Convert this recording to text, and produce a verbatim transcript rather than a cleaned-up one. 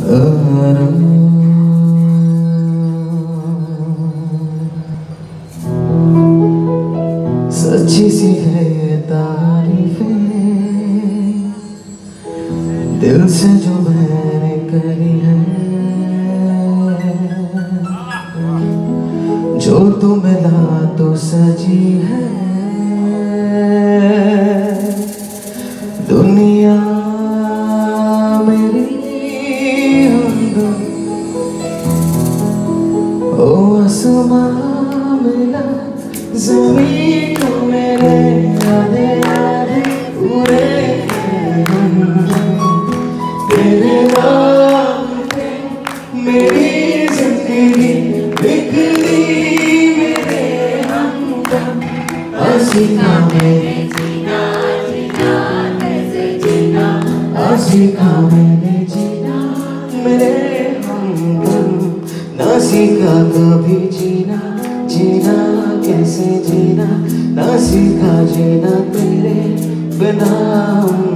सच्ची सी है ये तारीफें दिल से जो मैंने करी है, जो तू मिला तो सजी है दुनिया मेरी हमदम। ओ आसमां मिला ज़मीन को मेरे आधे आधे पूरे तेरे नाम पे मेरी जिंदगी बिखरी मेरे हमदम। सीखा मैंने जीना जीना कैसे जीना, सीखा मैंने जीना मेरे हमदम। ना सीखा कभी जीना जीना कैसे जीना, ना सीखा जीना तेरे बिना।